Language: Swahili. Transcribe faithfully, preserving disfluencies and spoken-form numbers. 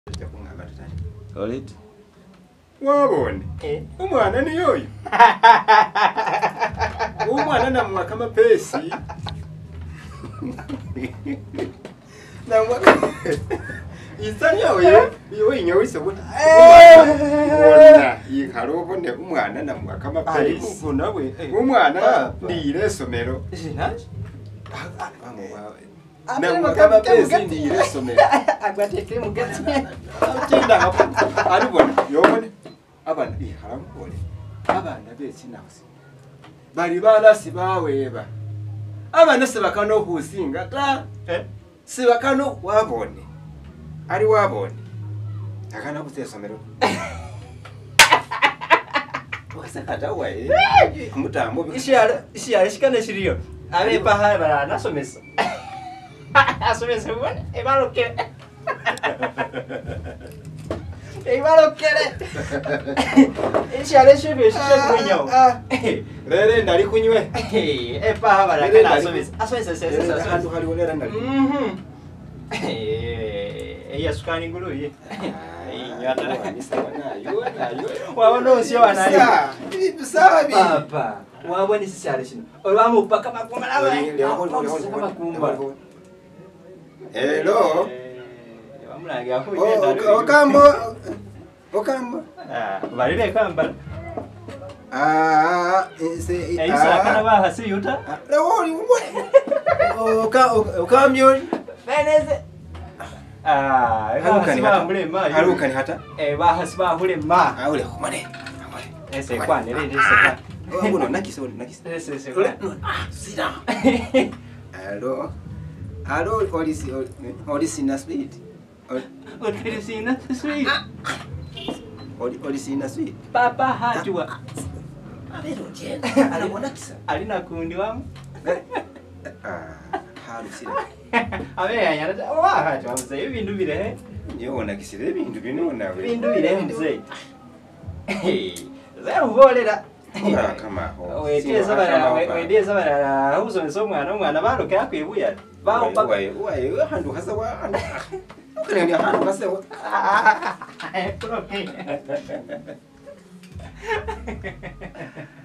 Alright. Wabone. Eh. Umwana ni yoyo. Umwana namwa kama pesi. Namwa. Isanya oyo. Yo inyo isabona. Ona yikarobo ne umwana namwa kama pesi. Ubona we. Umwana ndire somero. Sinaje? Amo wawe. Namwa kama pesi ndire somero. Agwateke mugati. Tinda hapo. Aribona. Yobone. Abana iharamukore abana bese nafsi bari barasi baweba abana se bakano husinga ta eh se bakano wabone ari wabone akana butesomero wasakata wae kumutambo ishara ishara shikane shiriyo abe paha bara nasomesa asomesa bone ebaloke Igual quiere. Ishare shibe shishe kunyo. Rere ndari kunywe. Eh pa bara kana asomesa. Asomesa sese handu hali olera ndari. Mhm. Eh iya sukani ngulu ye. Inyata ni sawa nayo nayo. Wabona usio wanayo. Bisabi. Papa. Wabona sishare shino. Olwamu paka makuma lawe. Hello. Oh, Okambo. Okambo. Ah, valile kamba. Ah, ese ah. Isa kana ba hasi yuta. Lawoli ngwe. Oka okamyo. Beneze. Ah, harukani hata mule ma. Harukani hata. Eh, ba hasi ba hule ma. Ah, ule kumane. Ese kwane le ese. Ngono nakisi nakisi. Ese ese. Ah, sida. Hello. Hello, olisi olisi na speed. Olisina sweet. Olisina sweet. Papa hajua. Abero jena. Anaona kisa. Alina kundi wamu. Ah, harusira. Abe yanyana wa hajua mzee ibintu bire. Yona kisire ibintu binona we. Ibintu bire mzee. Eh, zero volera. Kama ho. We teza bara we teza bara huzo nsomwana umwana baruke akwibuya. Bawo paka. Uwe uwe handu hasa wa. Kani ni handu hasa wa. Eh, okay.